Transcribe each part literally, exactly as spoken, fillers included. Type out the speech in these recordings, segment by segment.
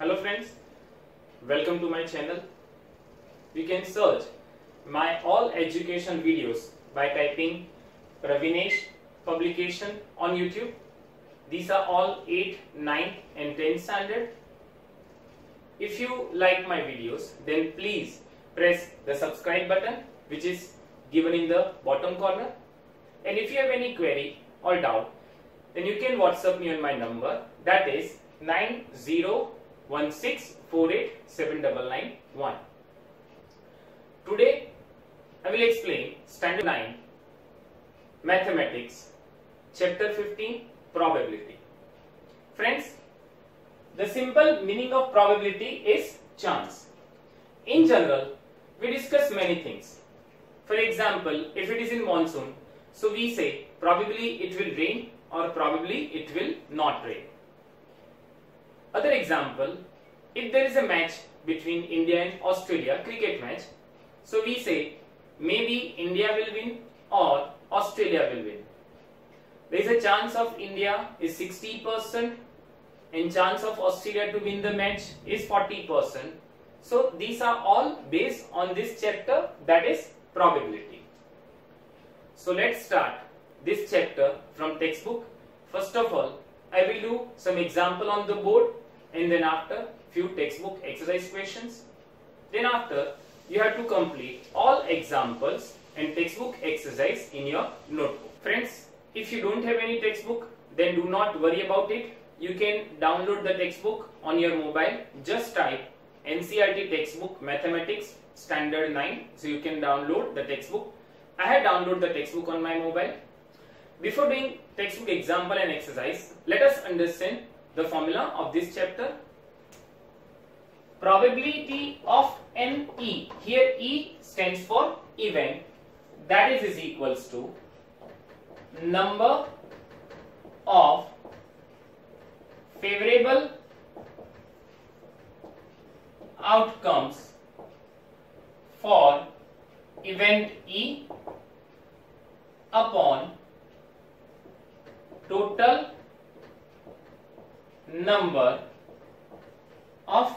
Hello friends, welcome to my channel. You can search my all education videos by typing Pravinesh Publication on YouTube. These are all eighth, ninth and tenth standard. If you like my videos, then please press the subscribe button which is given in the bottom corner. And if you have any query or doubt, then you can WhatsApp me on my number, that is nine zero one six four eight seven nine nine one. Today I will explain Standard nine Mathematics, Chapter fifteen, Probability. Friends, the simple meaning of probability is chance. In general, we discuss many things. For example, if it is in monsoon, so we say probably it will rain or probably it will not rain. Other example, if there is a match between India and Australia, cricket match, so we say maybe India will win or Australia will win. There is a chance of India is sixty percent and chance of Australia to win the match is forty percent. So these are all based on this chapter, that is probability. So let's start this chapter from textbook. First of all, I will do some example on the board and then after few textbook exercise questions. Then after you have to complete all examples and textbook exercise in your notebook. Friends, if you don't have any textbook, then do not worry about it. You can download the textbook on your mobile. Just type N C E R T textbook Mathematics Standard nine. So you can download the textbook. I have downloaded the textbook on my mobile. Before doing textbook example and exercise, let us understand the formula of this chapter. Probability of an E. Here E stands for event. That is, is equals to number of favorable outcomes for event E upon total number of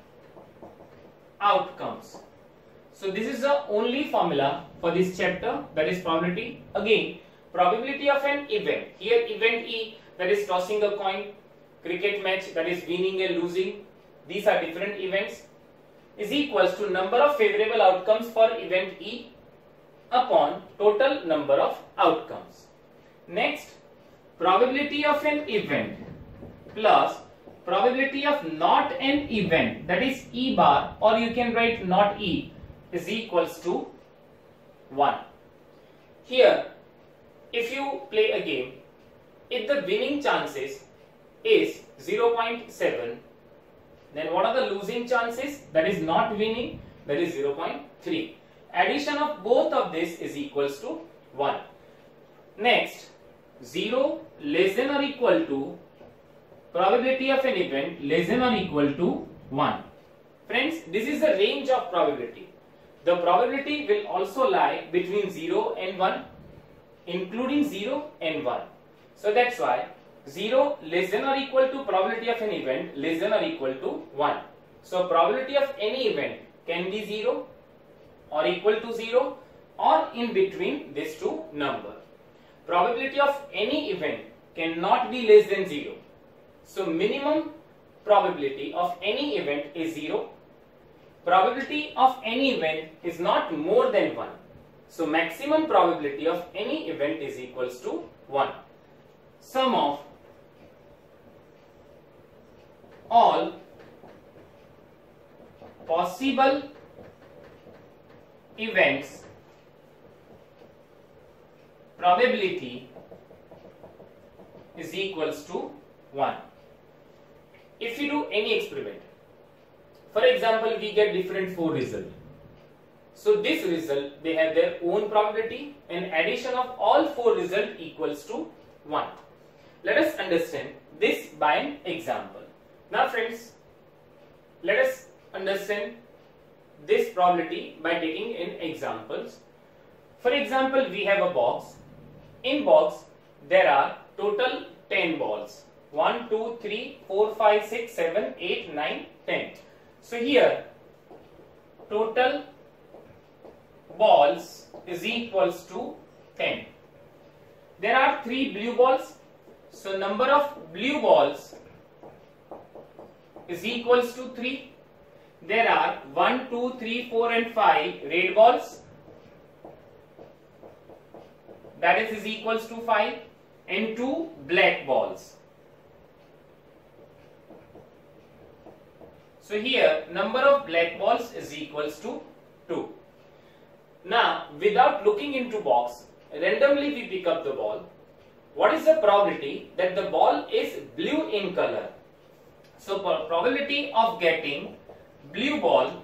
outcomes. So this is the only formula for this chapter, that is probability. Again, probability of an event. Here event E, that is tossing a coin, cricket match, that is winning and losing. These are different events, is equals to number of favorable outcomes for event E upon total number of outcomes. Next, probability of an event plus probability of not an event, that is E bar, or you can write not E, is equals to one. Here, if you play a game, if the winning chances is zero point seven, then what are the losing chances? That is not winning, that is zero point three. Addition of both of this is equals to one. Next, zero less than or equal to probability of an event less than or equal to one. Friends, this is the range of probability. The probability will also lie between zero and one, including zero and one. So that's why zero less than or equal to probability of an event less than or equal to one. So probability of any event can be zero or equal to zero or in between these two numbers. Probability of any event cannot be less than zero. So minimum probability of any event is zero. Probability of any event is not more than one. So maximum probability of any event is equals to one. Sum of all possible events probability is equals to one. If you do any experiment, for example, we get different four results. So this result, they have their own probability and addition of all four results equals to one. Let us understand this by an example. Now friends, let us understand this probability by taking in examples. For example, we have a box. In box, there are total ten balls. one, two, three, four, five, six, seven, eight, nine, ten. So here total balls is equals to ten. There are three blue balls. So number of blue balls is equals to three. There are one, two, three, four and five red balls. That is, is equals to five, and two black balls. So here number of black balls is equals to two. Now without looking into box, randomly we pick up the ball. What is the probability that the ball is blue in color? So probability of getting blue ball.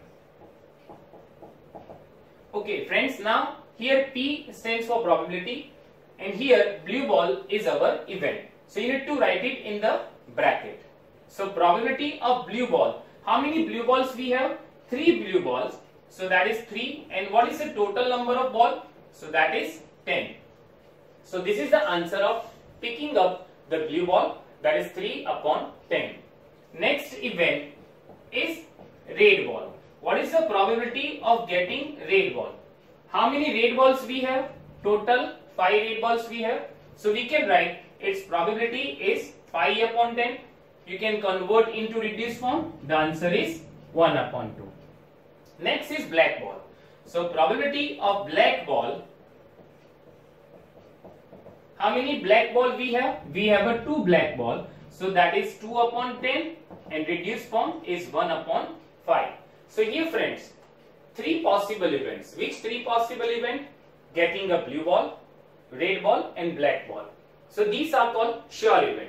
Okay friends, now here P stands for probability and here blue ball is our event. So you need to write it in the bracket. So probability of blue ball. How many blue balls we have? Three blue balls. So that is three. And what is the total number of ball? So that is ten. So this is the answer of picking up the blue ball. That is three upon ten. Next event is red ball. What is the probability of getting red ball? How many red balls we have? Total five red balls we have. So we can write its probability is five upon ten. You can convert into reduced form. The answer is one upon two. Next is black ball. So probability of black ball. How many black ball we have? We have a two black ball. So that is two upon ten and reduced form is one upon five. So here friends, three possible events. Which three possible events? Getting a blue ball, red ball and black ball. So these are called sure event.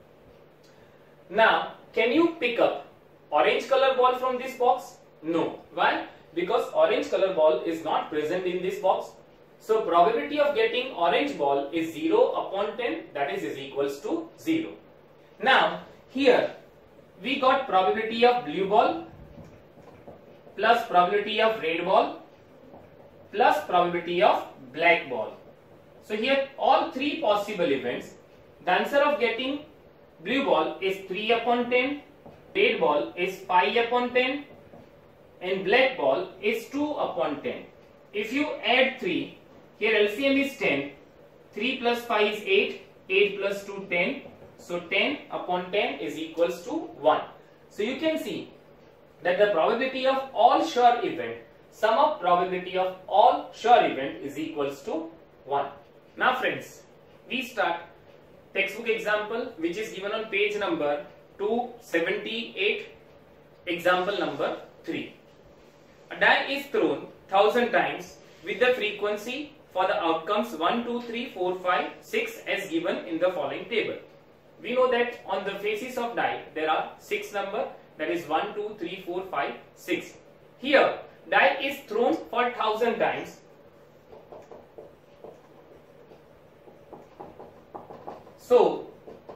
Now can you pick up orange color ball from this box? No. Why? Because orange color ball is not present in this box. So probability of getting orange ball is zero upon ten, that is, is equals to zero. Now here we got probability of blue ball plus probability of red ball plus probability of black ball. So here all three possible events. The answer of getting blue ball is three upon ten, red ball is five upon ten and black ball is two upon ten. If you add three, here L C M is ten, three plus five is eight, eight plus two ten, so ten upon ten is equals to one. So you can see that the probability of all sure event, sum of probability of all sure event is equals to one. Now friends, we start textbook example which is given on page number two seventy-eight, example number three. A die is thrown thousand times with the frequency for the outcomes one, two, three, four, five, six as given in the following table. We know that on the faces of die there are six number, that is one, two, three, four, five, six. Here die is thrown for thousand times. So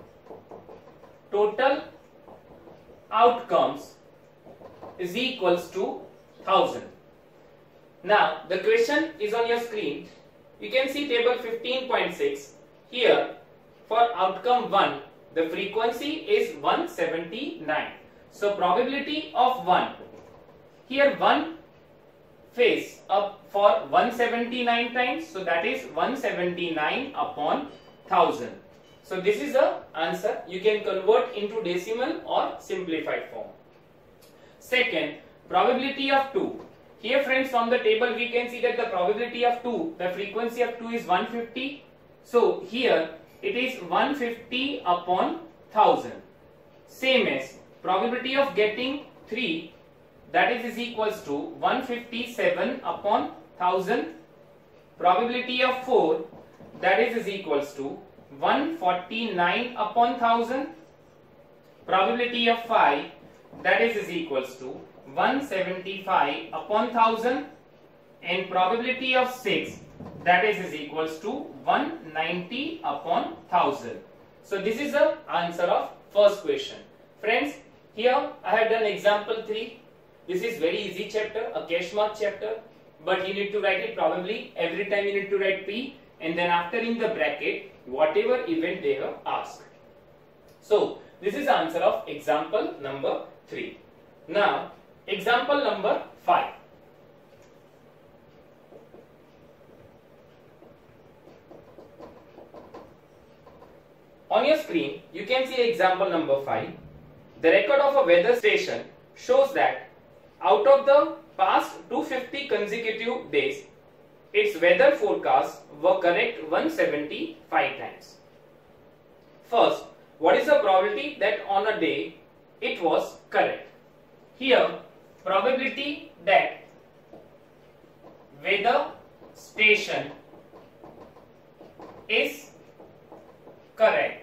total outcomes is equals to thousand. Now the question is on your screen. You can see table fifteen point six. Here for outcome one, the frequency is one seventy-nine. So probability of one, here one face up for one seventy-nine times, so that is one seventy-nine upon one thousand. So this is the answer. You can convert into decimal or simplified form. Second, probability of two. Here friends, from the table we can see that the probability of two, the frequency of two is one hundred fifty. So here it is one hundred fifty upon one thousand. Same as probability of getting three, that is, is equals to one hundred fifty-seven upon one thousand. Probability of four, that is, is equals to one hundred forty-nine upon one thousand. Probability of five, that is, is equals to one hundred seventy-five upon one thousand, and probability of six, that is, is equals to one hundred ninety upon one thousand. So this is the answer of first question. Friends, here I have done example three. This is very easy chapter, a cash mark chapter, but you need to write it probably every time you need to write P, and then after in the bracket whatever event they have asked. So this is the answer of example number three. Now example number five. On your screen, you can see example number five. The record of a weather station shows that out of the past two hundred fifty consecutive days, its weather forecasts were correct one hundred seventy-five times. First, what is the probability that on a day it was correct? Here, probability that weather station is correct.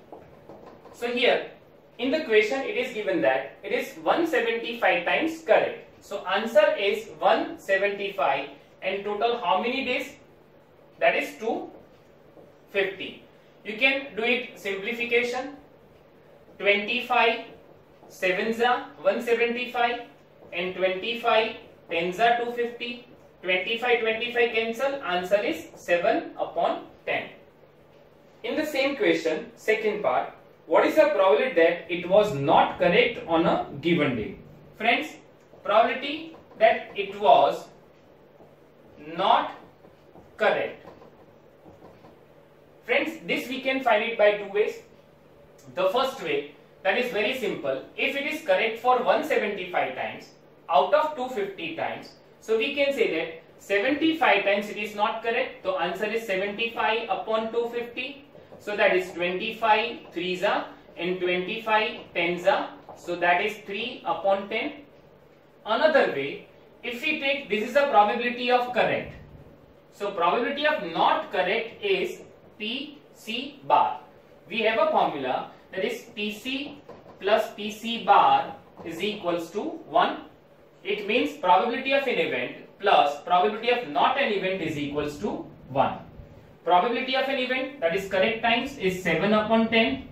So here in the question it is given that it is one hundred seventy-five times correct. So answer is one hundred seventy-five, and total how many days? That is two hundred fifty. You can do it simplification. twenty-five sevens are one hundred seventy-five and twenty-five tens are two hundred fifty. twenty-five twenty-five cancel. Answer is seven upon ten. In the same question, second part, what is the probability that it was not correct on a given day? Friends, probability that it was not correct. Friends, this we can find it by two ways. The first way, that is very simple. If it is correct for one hundred seventy-five times out of two hundred fifty times, so we can say that seventy-five times it is not correct. So answer is seventy-five upon two hundred fifty. So that is twenty-five threes are and twenty-five tens are. So that is three upon ten. Another way, if we take, this is the probability of correct. So probability of not correct is P C bar. We have a formula, that is P C plus P C bar is equals to one. It means probability of an event plus probability of not an event is equals to one. Probability of an event, that is correct times, is seven upon ten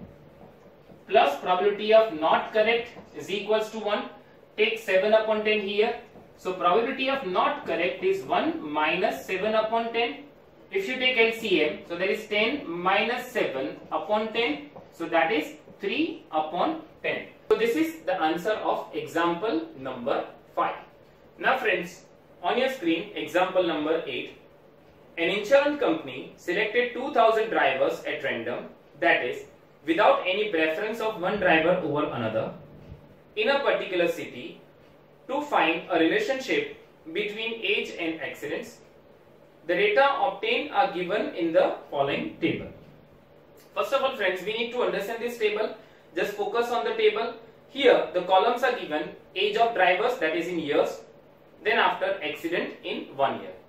plus probability of not correct is equals to one. Take seven upon ten here. So probability of not correct is one minus seven upon ten. If you take L C M, so that is ten minus seven upon ten. So that is three upon ten. So this is the answer of example number five. Now friends, on your screen, example number eight. An insurance company selected two thousand drivers at random, that is, without any preference of one driver over another, in a particular city to find a relationship between age and accidents. The data obtained are given in the following table. First of all, friends, we need to understand this table. Just focus on the table. Here, the columns are given age of drivers, that is in years, then after accident in one year.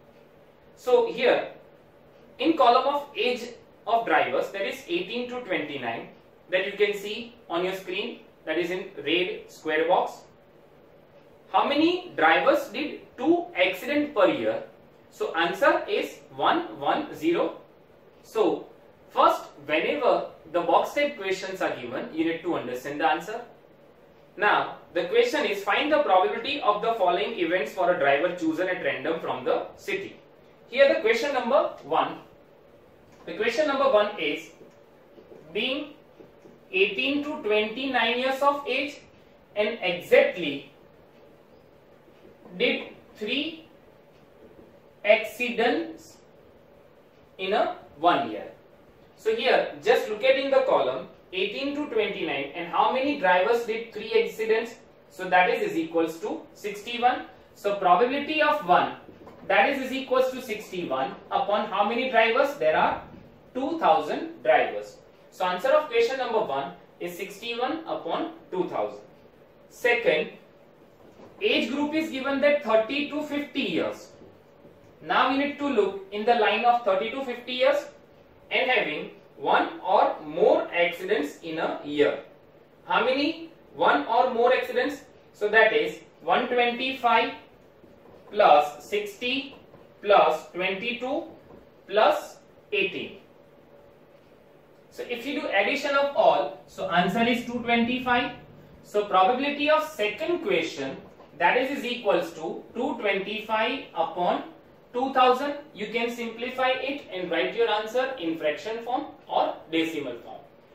So here, in column of age of drivers, that is eighteen to twenty-nine, that you can see on your screen, that is in red square box. How many drivers did two accident per year? So answer is one hundred ten. So first, whenever the box type questions are given, you need to understand the answer. Now the question is, find the probability of the following events for a driver chosen at random from the city. Here the question number one. The question number one is, being eighteen to twenty-nine years of age and exactly did three accidents in a one year. So here just look at in the column eighteen to twenty-nine and how many drivers did three accidents. So that is is equals to sixty-one. So probability of one, that is is equals to sixty-one upon how many drivers? There are two thousand drivers. So answer of question number one is sixty-one upon two thousand. Second, age group is given that thirty to fifty years. Now we need to look in the line of thirty to fifty years and having one or more accidents in a year. How many? One or more accidents. So that is one hundred twenty-five plus sixty plus twenty-two plus eighteen. So if you do addition of all, so answer is two hundred twenty-five. So probability of second question, that is is equals to two hundred twenty-five upon two thousand. You can simplify it and write your answer in fraction form or decimal form.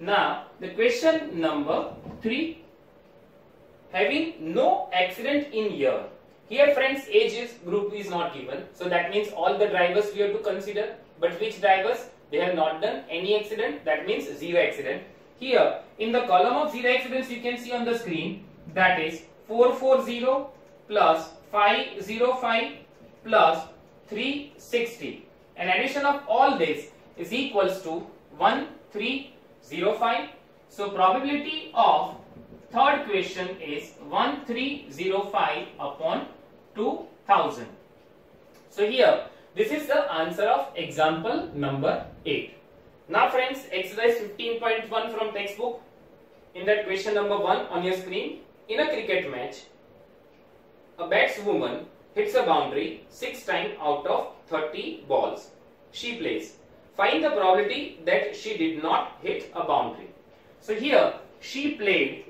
Now the question number three. Having no accident in year. Here friends, age is group is not given, so that means all the drivers we have to consider. But which drivers? They have not done any accident, that means zero accident. Here in the column of zero accidents you can see on the screen, that is four forty plus five oh five plus three sixty. An addition of all this is equals to one three zero five. So probability of third question is one three zero five upon two thousand. So here this is the answer of example number eight. Now friends, exercise fifteen point one from textbook. In that question number one on your screen, in a cricket match, a batswoman hits a boundary six times out of thirty balls she plays. Find the probability that she did not hit a boundary. So here she played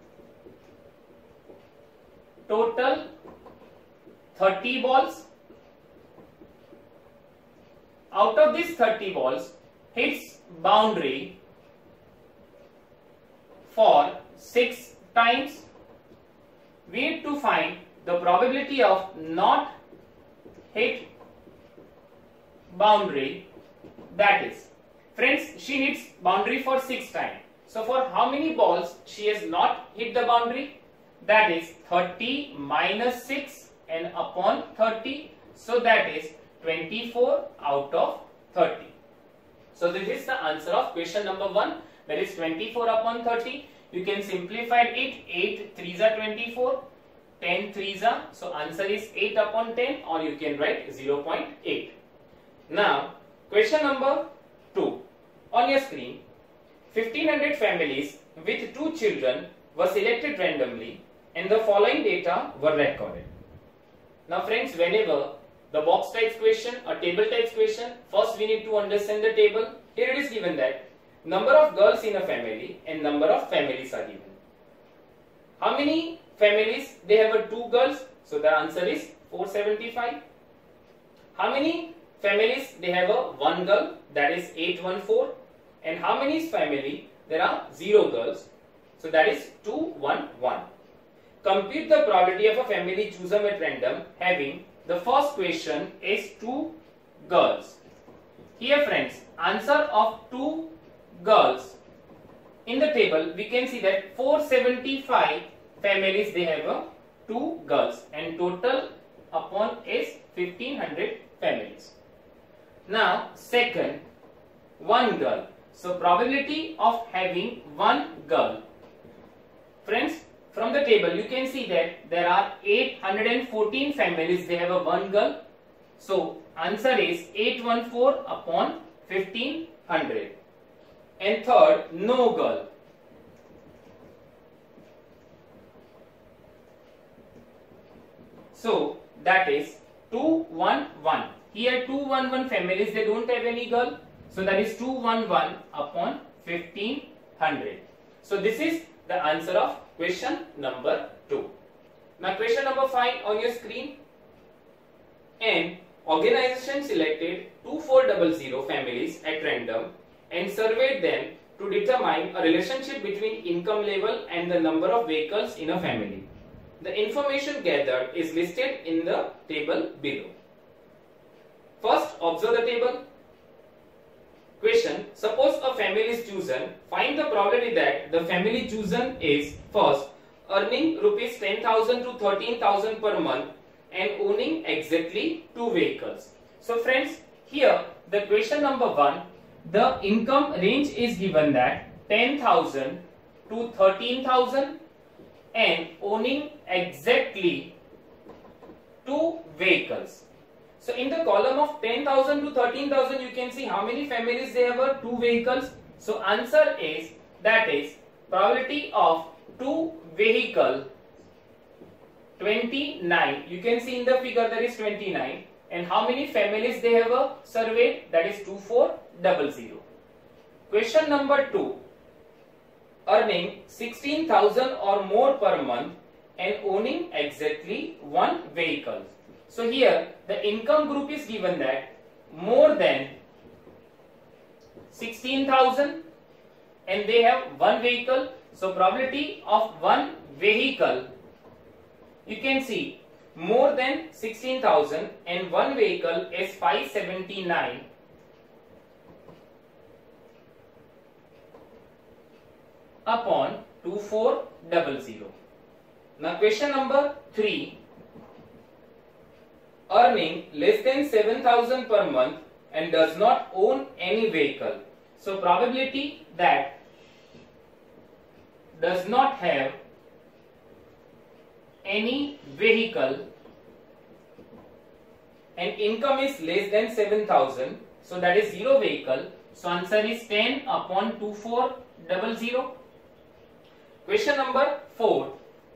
total thirty balls. Out of these thirty balls, hits boundary for six times. We need to find the probability of not hit boundary, that is, friends, she hits boundary for six times. So for how many balls she has not hit the boundary? That is thirty minus six and upon thirty, so that is twenty-four out of thirty. So this is the answer of question number one, that is twenty-four upon thirty. You can simplify it, eight threes are twenty-four, ten threes are, so answer is eight upon ten, or you can write zero point eight. Now question number two on your screen, fifteen hundred families with two children were selected randomly and the following data were recorded. Now friends, whenever the box types question or table types question, first we need to understand the table. Here it is given that number of girls in a family and number of families are given. How many families? They have a two girls, so the answer is four seventy-five. How many families? They have a one girl, that is eight fourteen. And how many is family? There are zero girls, so that is two eleven. Compute the probability of a family chosen at random having the first question is two girls. Here friends, answer of two girls. In the table we can see that four seventy-five families they have a two girls and total upon is fifteen hundred families. Now second, one girl. So probability of having one girl. Friends, from the table you can see that there are eight hundred fourteen families, they have a one girl. So answer is eight fourteen upon fifteen hundred. And third, no girl. So that is two eleven. Here two eleven families, they don't have any girl. So that is two eleven upon fifteen hundred. So this is the answer of question number two. Now question number five on your screen. An organization selected two four zero zero families at random and surveyed them to determine a relationship between income level and the number of vehicles in a family. The information gathered is listed in the table below. First, observe the table. Question, suppose a family is chosen, find the probability that the family chosen is first earning rupees ten thousand to thirteen thousand per month and owning exactly two vehicles. So friends, here the question number one, the income range is given that ten thousand to thirteen thousand and owning exactly two vehicles. So in the column of ten thousand to thirteen thousand, you can see how many families they have a two vehicles. So answer is, that is probability of two vehicle twenty-nine. You can see in the figure there is twenty-nine. And how many families they have a survey? That is two four zero zero. Question number two. Earning sixteen thousand or more per month and owning exactly one vehicle. So here the income group is given that more than sixteen thousand and they have one vehicle. So probability of one vehicle, you can see more than sixteen thousand and one vehicle is five seventy-nine. Upon two four zero zero. Now question number three. Earning less than seven thousand per month and does not own any vehicle. So probability that does not have any vehicle and income is less than seven thousand. So that is zero vehicle. So answer is ten upon two four zero zero. Question number four.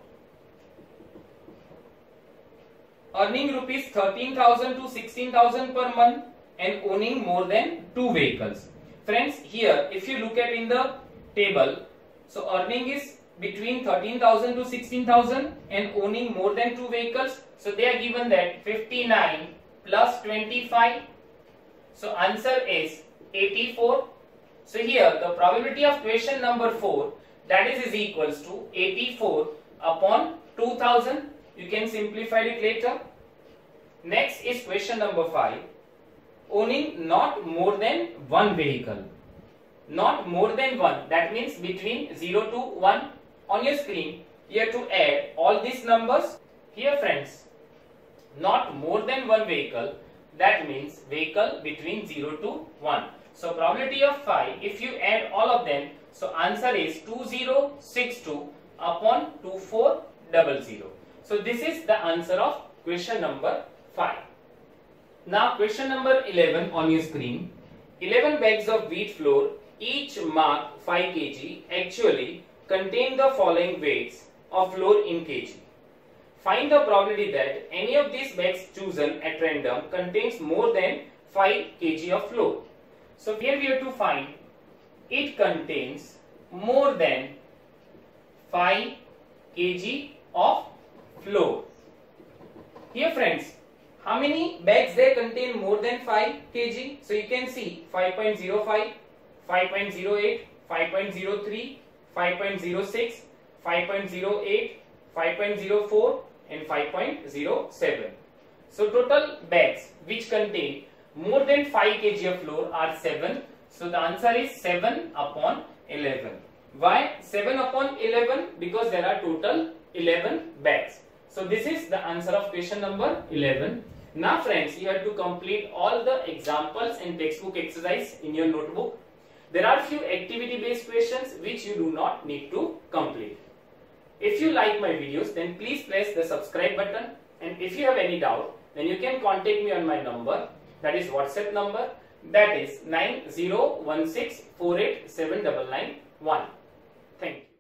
Earning rupees thirteen thousand to sixteen thousand per month and owning more than two vehicles. Friends, here if you look at in the table, so earning is between thirteen thousand to sixteen thousand and owning more than two vehicles. So they are given that fifty-nine plus twenty-five. So answer is eighty-four. So here the probability of question number four, that is, is equals to eighty-four upon two thousand. You can simplify it later. Next is question number five. Owning not more than one vehicle. Not more than one. That means between zero to one. On your screen, you have to add all these numbers. Here friends, not more than one vehicle. That means vehicle between zero to one. So probability of five, if you add all of them, so answer is two thousand sixty-two upon two four zero zero. So this is the answer of question number five. Now question number eleven on your screen. eleven bags of wheat flour, each marked five kilograms, actually contain the following weights of flour in kg. Find the probability that any of these bags chosen at random contains more than five kilograms of flour. So here we have to find it contains more than five kilograms of flour. Here friends, how many bags they contain more than five kilograms? So you can see five point zero five, five point zero eight, five point zero three, five point zero six, five point zero eight, five point zero four and five point zero seven. So total bags which contain more than five kilograms of flour are seven. So the answer is seven upon eleven. Why seven upon eleven? Because there are total eleven bags. So this is the answer of question number eleven. Now friends, you have to complete all the examples and textbook exercise in your notebook. There are few activity based questions which you do not need to complete. If you like my videos, then please press the subscribe button, and if you have any doubt, then you can contact me on my number, that is WhatsApp number, that is nine zero one six four eight seven nine nine one. Thank you.